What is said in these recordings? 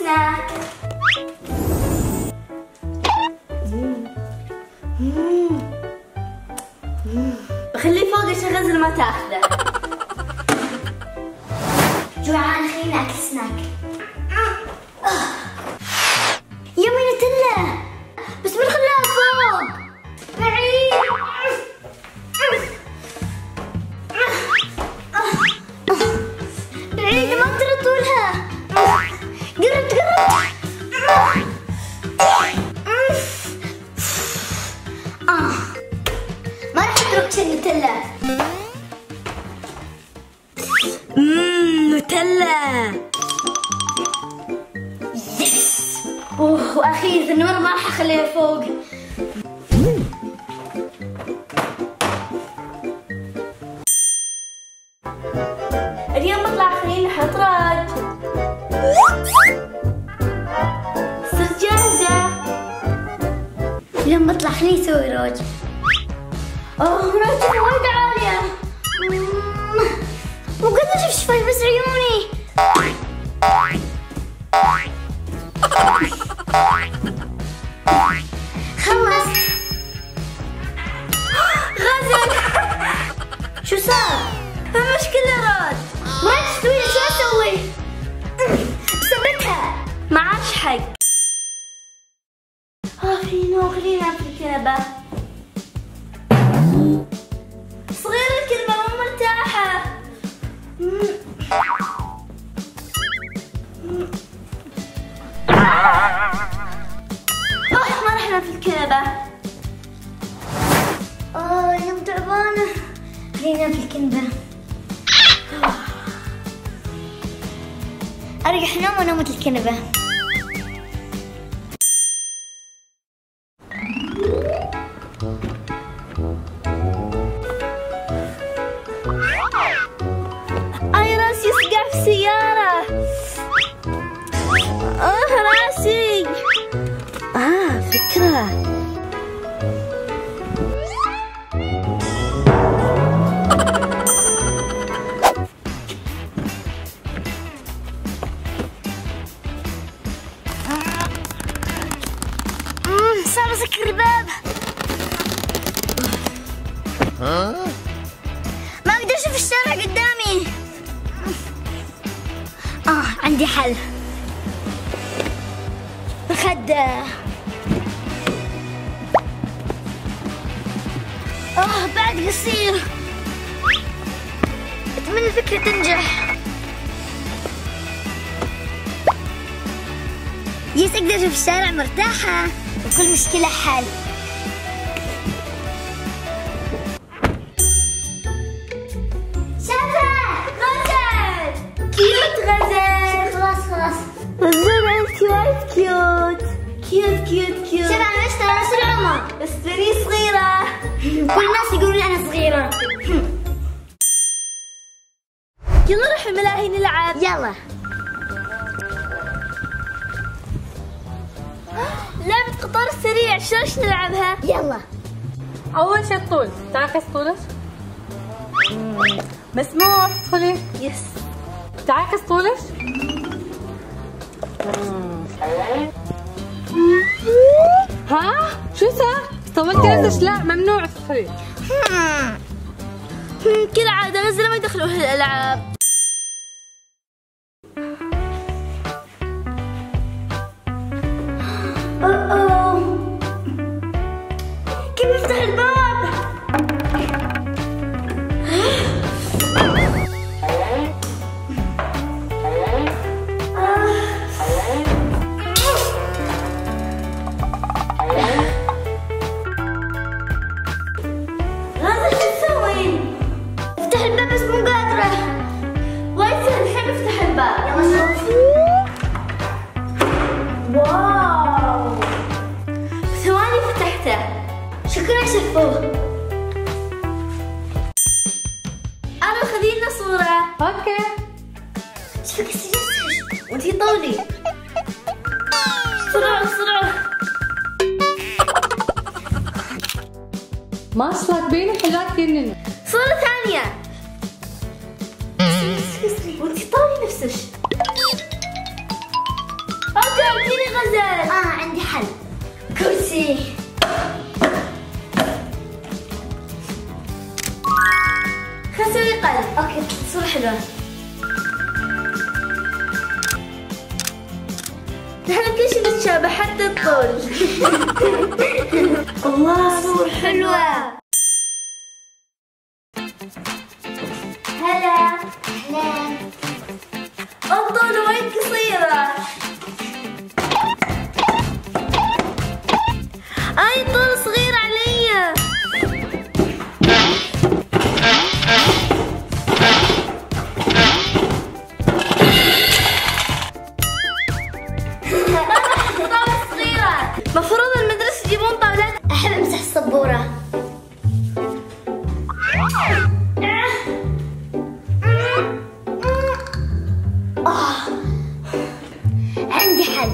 سناك. بخليه فوق عشان غزل ما تاخذه. جوعان خليني اكل سناك. يمي نتلا بس من خلاها فوق بعيد. بعيد ما ترى طولها. قربت ما راح اترك شي نوتيلا. نوتيلا يس. واخيرا النور ما راح اخليها فوق. اليوم بطلع خليني احط راد. صرت جاهزة. اليوم بطلع خليني اسوي روج. رجل وايد عالية. مو قادرة اشوف شفاي بس عيوني. خلص. غزل شو صار؟ المشكلة راد. ما تستوي شو اسوي؟ ثبتها. ما عادش حق. خلينا في الكنبة. صغيرة الكلمة مو مرتاحة. ما رحنا في الكنبة. يوم تعبانة. خلينا في الكنبة. ارجع انام ونوم في الكنبة. راسي يصقع في السيارة. راسي. فكرة. صعب اسكر الباب. ما اقدر اشوف الشارع قدامي. عندي حل. مخدة. بعد قصير. اتمنى الفكرة تنجح. اقدر اشوف الشارع مرتاحة وكل مشكلة حل. كيوت غزل. خلاص غزل انت وايد كيوت. شوف انا ليش ترى نفس العمر بس تراني صغيرة. كل الناس يقولون انا صغيرة. يلا نروح الملاهي نلعب. يلا. لعبة قطار السريع شلون نلعبها؟ يلا. أول شيء الطول، تعرفي طولك؟ مسموح تدخلي؟ يس. تعرفي طولك؟ ها؟ شو صار؟ طولتي نفسك؟ لا ممنوع تدخلي. كالعادة غزل ما يدخلوا هالألعاب. كيف نفتح الباب؟ واو ثواني فتحته. شكرا شفوه. أنا خذي لنا صورة. اوكي. شوفك السجن وانتي طولي. بسرعة. ما شاء الله تبيني حلوات كثير. صورة ثانية. وانتي طولي نفسك. اوكي صورة حلوة. نحن كل شيء نتشابه حتى الطول. الله صورة حلوة. هلا. اهلا. الطول وايد قصيرة. اي طول صغير علي. طاولة صغيرة. مفروض المدرسة يجيبون طاولات. احب امسح السبورة. عندي حل.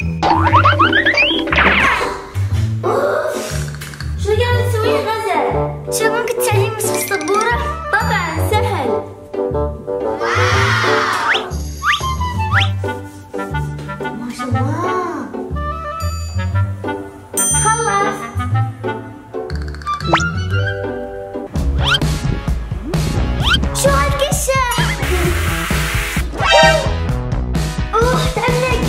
شو قاعدة تسويه غزل؟ شو ممكن تساعديني امسح السبورة؟ طبعا سهل. ما شاء الله. خلص. شو هالكشة؟ اوه تعلق.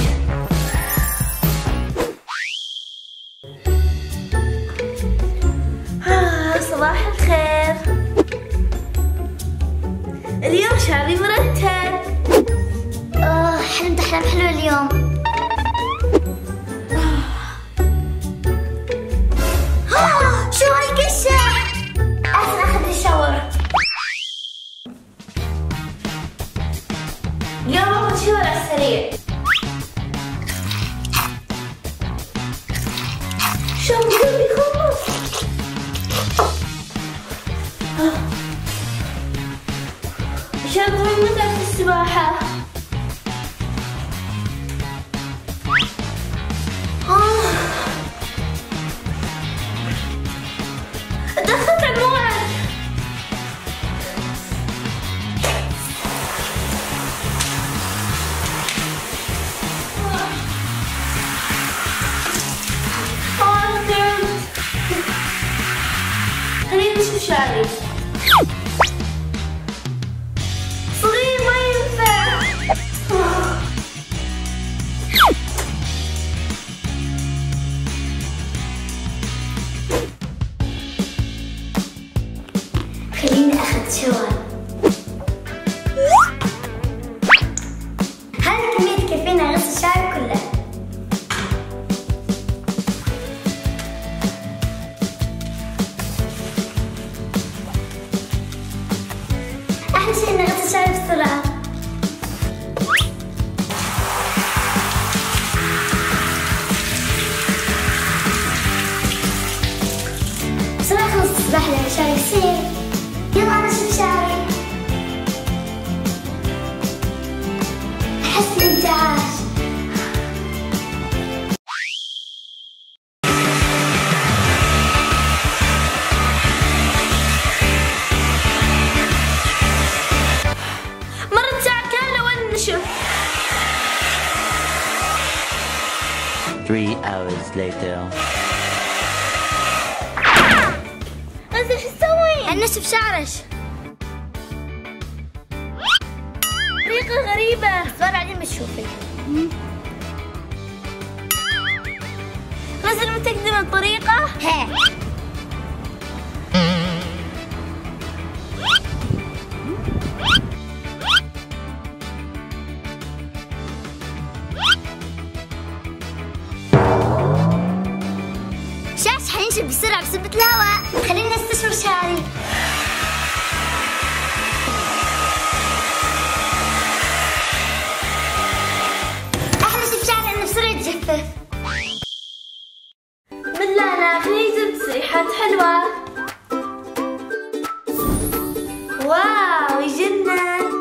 صباح الخير. اليوم شعري مرتب. حلمت احلام حلوة اليوم. شو هالكشة؟ احسن اخذ الشاور. اليوم باخذ شاور على السريع. شو قلبي خلص. شغل متعة السباحة. دخلت على الموعد. خليني نشوف شعري. صغير ما ينفع. خليني اخذ شاور. هذه الكمية تكفينا غسل شعري كله. أهم شيء إني أغسل شعري بسرعة. بسرعة خلصت السباحة لأن شعري كثير. يلا أنا أشوف شعري. أحس بانتعاش. مرت ساعة كاملة وين نشوف. 3 hours later. غزل شو تسوين؟ أنا أشوف شعرك. طريقة غريبة. صار بعدين بتشوفي. غزل متأكدة من الطريقة؟ هي. شاش حينشف بسرعة بسبة الهواء. خليني استشعر شعري. أحلى شي بشعري إنه بسرعة يتجفف. من لا أنا خليني أجيب تسريحات حلوة. واو يجنن.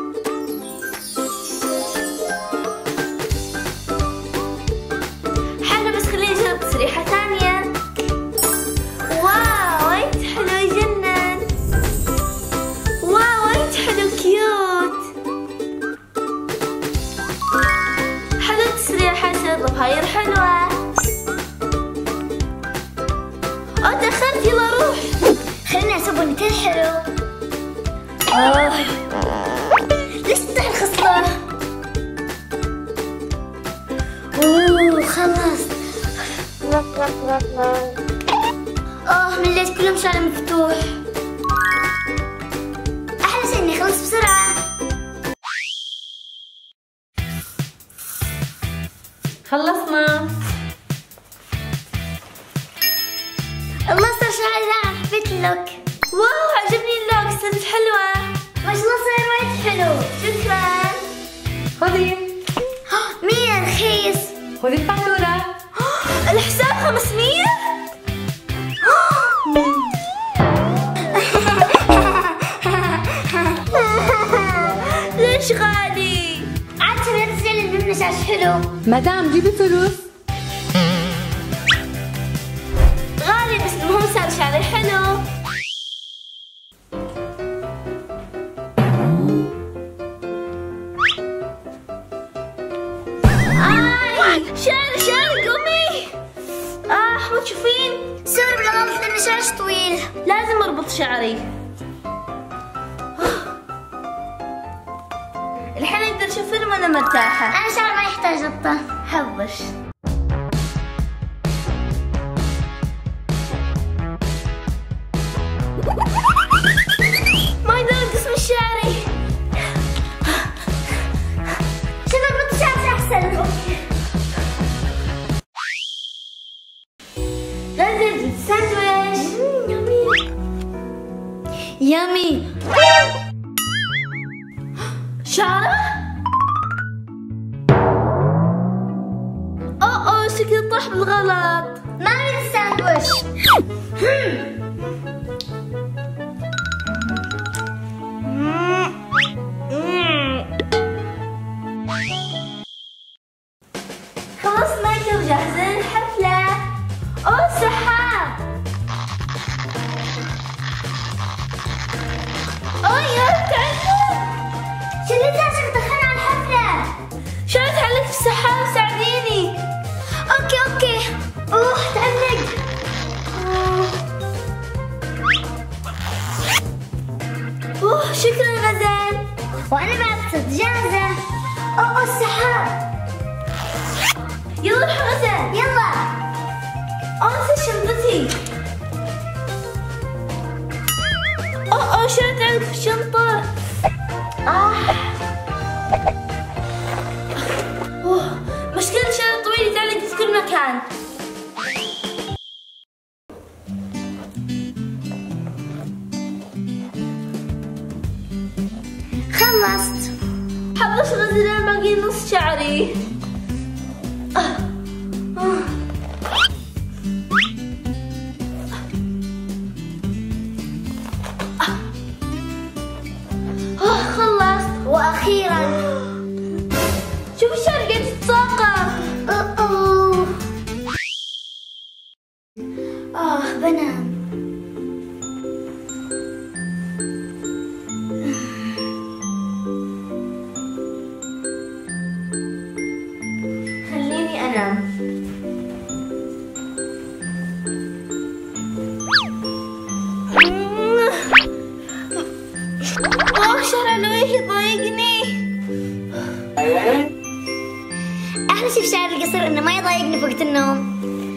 حلو بس خليني أجيب تسريحة ثانية. واو وايد حلو يجنن. واو وايد حلو كيوت. حلو تسريحة ضفاير حلوة. دخلت يلا روح. خليني أسوي بونيتيل حلو. ليش تفتح الخصلة؟ اوه خلص. مليت كلهم شارع مفتوح. احلى شيء اني خلص بسرعة. خلصنا. الله صار شعري ناعم. حبيت اللوك. واو عجبني اللوك، صارت حلوة. ما شاء الله صار وايد حلو. شكرا. خذي. 100 رخيص. خذي الفاتورة. الحساب 500. ليش غالي؟ عاد تبي تسأل المهم شاش حلو. مدام جيبي فلوس. غالي بس المهم صار شعري حلو. شعري قومي. مو تشوفين؟ سوري بالغلط لأن شعرش طويل. لازم اربط شعري. الحين اقدر اشوف فيلم وانا مرتاحة. أنا شعري ما يحتاج ربطة. حظش. ما اقدر اقص من شعري. شوف اربط شعري أحسن. لازم ساندويتش. يامي. شعره؟ اوه شكلي طاح بالغلط. ما أريد الساندويش. خلصنا كل جاهزين الحفلة. اوه سحاب. يا تعالوا. شو اللي صار؟ دخلنا على الحفلة. شلون تعلقت في السحاب؟ ساعديني. اوكي. تعلق. شكرا غزال. وانا بعد صرت جاهزة. السحاب. يلا روح غزال. يلا. نسيت شنطتي. شلون تعلق في الشنطة؟ مشكلة الشعر الطويل يتعلق في كل مكان. خلصت. حبش غزل باقي نص شعري. خلصت. واخيرا شوف الشعر قاعد يتساقط. بنام. خليني انام. شعر علوي يضايقني. احلى شيء في شعر القصر انه ما يضايقني في وقت النوم.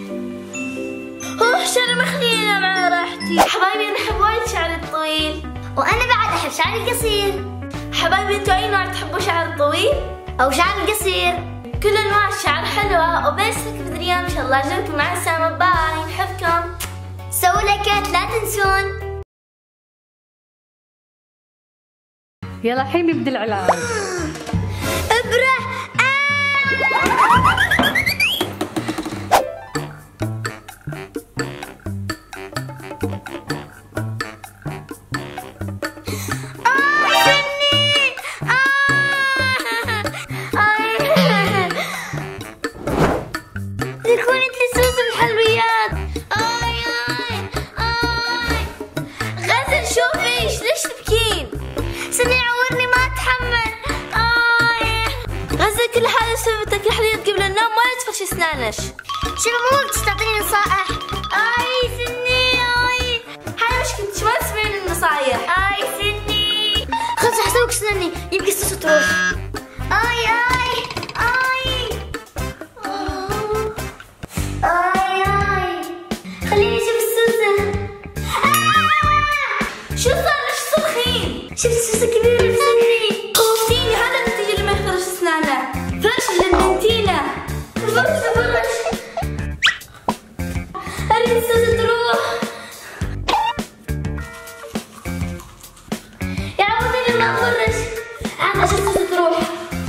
شعري ما خليني انام على راحتي. حبايبي انا احب وايد شعري الطويل. وانا بعد احب شعر القصير. حبايبي انتوا اي نوع تحبوا شعر الطويل او شعر القصير؟ كل انواع الشعر حلوه. وبس لكم اليوم ان شاء الله عجبكم. مع السلامه. باي. نحبكم. سووا لايكات لا تنسون. يلا الحين نبدا العلاج. ابره. تكوني تلسوس بالحلويات. غزل شوفي ليش تبكين؟ سني عورني ما اتحمل. غزل كل هذا بسبب الحلويات قبل النوم. ولا تفرشي اسنانش. شوفي مو وقت تعطيني نصائح. سني. هاي مشكلتك ما تسمعين النصايح. سني. اسناني يمكن السوسة تروح. اي اي اي اي اي خليني اشوف السوسة. شو صار؟ ليش تصرخين؟ شفت السوسة كبيرة بسني. خوفتيني، هذا النتيجة اللي ما يخرج اسنانه. فرش جننتينا. فرش اريد السوسة تروح. يا عودي ما افرش عشان السوسة تروح.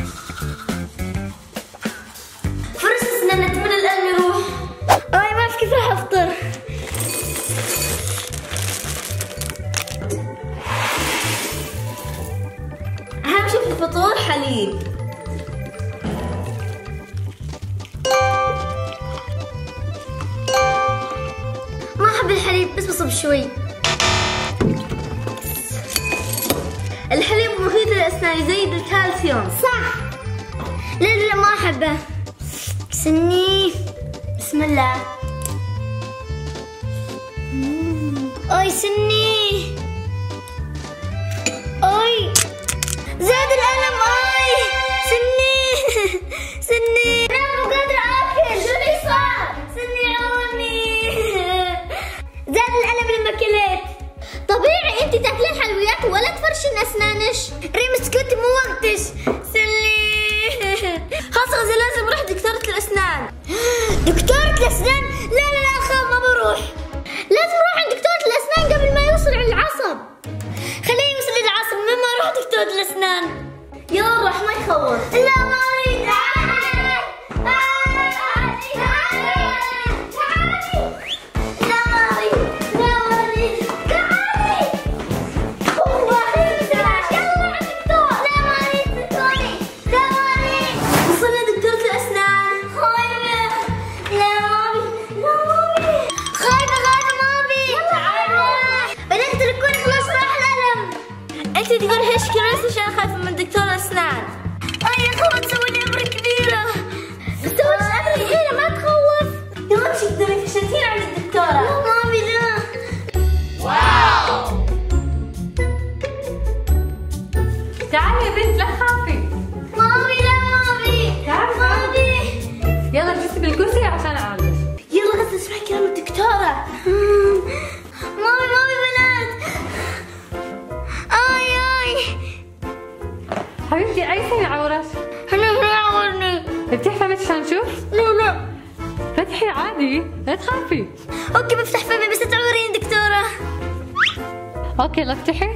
فرش اسناننا اتمنى الالم يروح. اي ما اعرف كيف راح افطر. أهم شيء في الفطور حليب. ما احب الحليب بس بصب شوي. الحليب مفيد للأسنان، يزيد الكالسيوم. صح. لا لا ما احبه. سني. بسم الله. اي سني. اي زاد الألم. اي سني. سني انا مو قادرة اكل. شو اللي صار؟ سني عوني. زاد الألم لما كلت. طبيعي انت تاكلين حلويات ولا تفرشين اسنانش. ريم اسكتي مو وقتش. سني. خلاص غزة لازم نروح دكتورة الأسنان. دكتورة الأسنان؟ لا لا لا أخاف ما بروح. لازم أروح عند دكتورة الأسنان قبل ما يوصل على العصب. خليه يوصل للعصب من ما أروح دكتورة الأسنان. يلا نروح ما يخوف. لا ما أريد. انتي تقول هيش كراسي عشان خايفة من دكتور الأسنان. أي خلاص تسوي لي إبرة كبيرة. تسوي لي إبرة كبيرة ما تخوف. يلا امشي قدامي فشلتين عند الدكتورة. لا مامي لا. واو. تعالي يا بنت لا تخافي. مامي لا مامي. تعالي مامي. يلا اجلسي بالكرسي عشان اعالجك. يلا غزة اسمعي كلام الدكتورة. مامي بنات. اي حبيبتي اي شيء يعورك؟ انا يعورني. افتحي فمك عشان نشوف. لا فتحي عادي لا تخافي. اوكي بفتح فمي بس تعوريني دكتورة. اوكي يلا افتحي.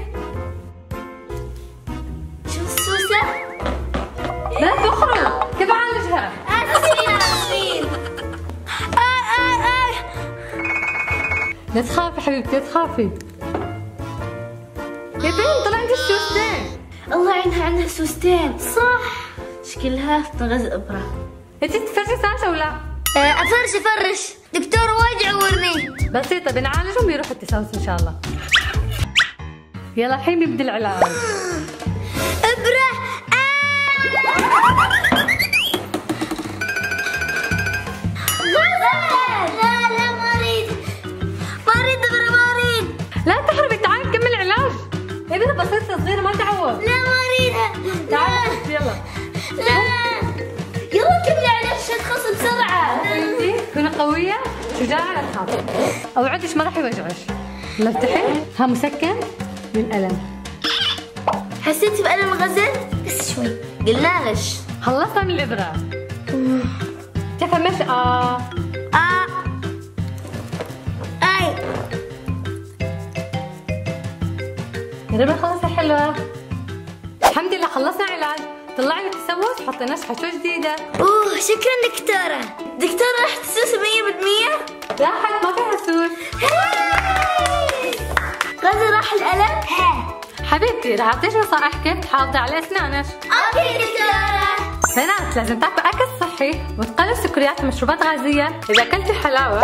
شوف السوسة. لا تخرج كيف اعالجها؟ اسفين. لا تخافي حبيبتي لا تخافي. يا بنت طلع عندك سوستين. الله يعينها عندها سوستين. صح. شكلها تغز إبرة. انت تفرشي اسنانك او لا؟ افرش دكتور وايد يعورني. بسيطة بنعالجهم بيروح التسوس ان شاء الله. يلا الحين بيبدا العلاج. ابرة. لا ما اريد ابرة ما اريد. لا تحرمي تعالي نكمل علاج. ابرة بسيطة صغيرة ما تعور. لا ما اريدها. تعالي يلا. لا يلا كملي علاج عشان تخلص بسرعة. انتي كوني قوية شجاعة لا تخافي. اوعدك ما راح يوجعش. يلا افتحي. ها مسكن للألم. حسيتي بألم غزل؟ بس شوي. قلنالش. خلصنا من الإبرة. تفهمش اي الإبرة خلصت حلوة. الحمد لله خلصنا علاج. طلعي التسوس حطينا شحوة جديدة. شكرا دكتورة. دكتورة راح تسوس 100%؟ لا حد ما فيها سوس. غزل راح الألم؟ حبيبتي راح اعطيك نصائح كيف تحافظي على اسنانك. اوكي دكتورة. بنات لازم تاكلوا اكل صحي وتقللوا السكريات ومشروبات غازيه. اذا اكلتي حلاوه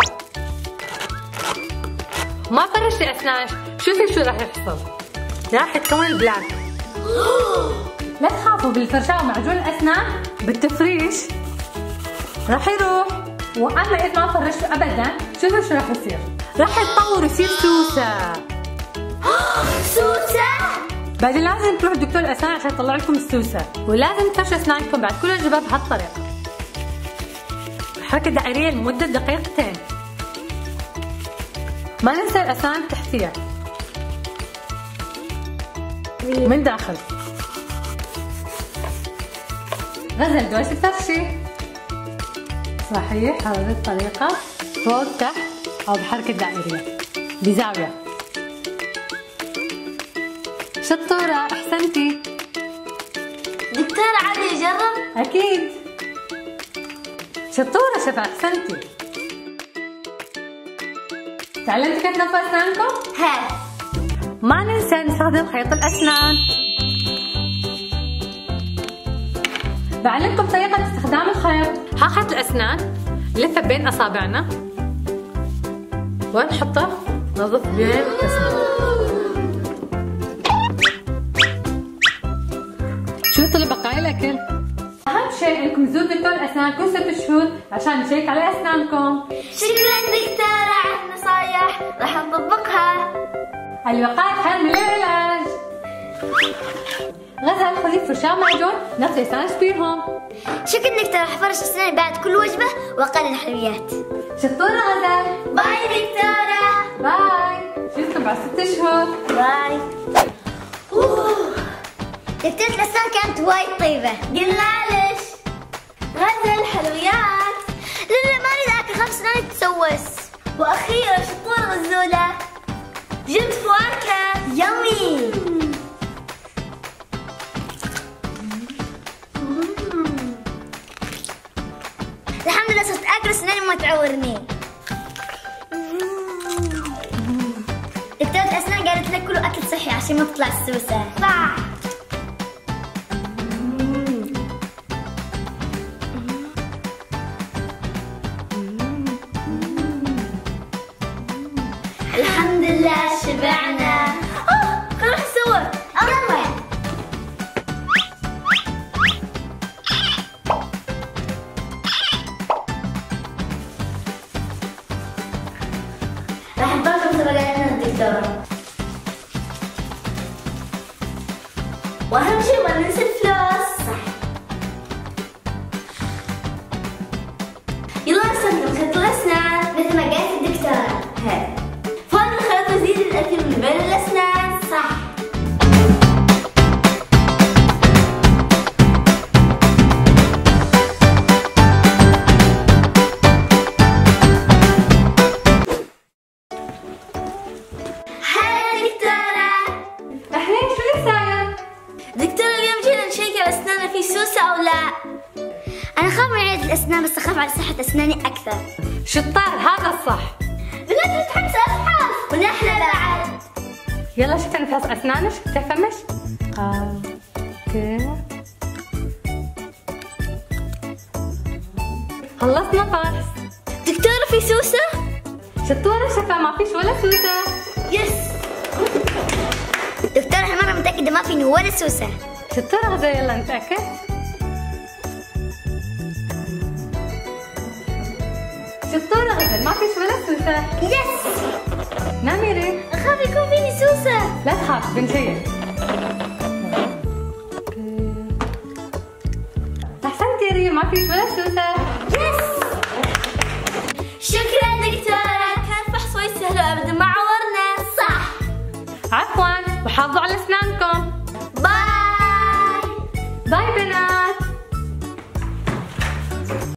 ما فرشتي اسنانك شوفي شو راح يحصل. راح تكون البلاك. لا تخافوا بالفرشاه ومعجون الاسنان بالتفريش راح يروح. واما اذا ما فرشتوا ابدا شوفوا شو راح يصير. راح يتطور يصير سوسه. سوسة. بعدين لازم تروح دكتور الأسنان عشان يطلع لكم السوسة، ولازم تفرشوا أسنانكم بعد كل وجبة بهالطريقة. حركة دائرية لمدة دقيقتين. ما ننسى الأسنان التحتية من داخل. غزل دوش الفرشي صحيح هذه الطريقة، فوق تحت أو بحركة دائرية بزاوية. شطورة أحسنتي. دكتور عادي يجرب؟ أكيد. شطورة شفا أحسنتي. تعلمتوا كيف تنظفوا أسنانكم؟ ها. ما ننسى نستخدم خيط الأسنان. بعلمكم طريقة استخدام الخيط. ها خيط الأسنان نلفه بين أصابعنا ونحطه نظف بين الأسنان. شو طلع بقايا الأكل؟ أهم شيء إنكم تزوروا دكتور الأسنان كل 6 شهور عشان نشيك على أسنانكم. شكرا دكتورة على النصايح، راح نطبقها. الوقاية خير من العلاج. غزل خذي فرشاة معجون نغسل أسنانك فيهم. شكرا دكتورة، راح افرش اسناني بعد كل وجبة واقلل الحلويات. شطورة غزل. باي دكتورة. باي. نشوفكم بعد 6 شهور. باي. دكتورة الأسنان كانت وايد طيبة. قلنا ليش؟ غزل حلويات. لا ما اريد اكل، خاف اسناني تتسوس. واخيرا شطورة غزولة، جبت فواكه يمي. الحمد لله صرت اكل اسناني ما تعورني. دكتورة الأسنان قالت لك كلوا اكل صحي عشان ما تطلع السوسة. صح. الحمد لله شبعنا. خلينا نروح نصور. يلا. راح نطلع مسابقاتنا الدكتورة. واهم شيء ما ننسى الفلوس. صح. يلا نستخدم خيط الأسنان مثل ما قالت الدكتورة. هذا. فهذا الخيط يزيد الأكل من بين الأسنان. صح. هلا دكتورة. أهلين، شو اللي صاير؟ دكتورة اليوم جينا نشيك على أسناننا في سوسة أو لا. أنا خاف من عيادة الأسنان بس أخاف على صحة أسناني أكثر. شطار، هذا الصح. لا تتحمس أفحص ونحن بعد. يلا شوفي نفحص أسنانك، تفهمش؟ اوكي. خلصنا فحص. دكتورة في سوسة؟ شطورة شفا، ما فيش ولا سوسة. يس. دكتورة هالمرة متأكدة ما فيني ولا سوسة. شطورة غزل، يلا نتأكد. شطورة غزل، ما فيش ولا سوسة. يس. نامي ريم. أخاف يكون فيني سوسة. لا تخاف، بنشيك. أحسنتي ريم، ما فيش ولا سوسة. يس. شكرا دكتورة، كان فحص وايد سهل وأبدا ما عورنا. صح. عفوا، وحافظوا على الأسنان.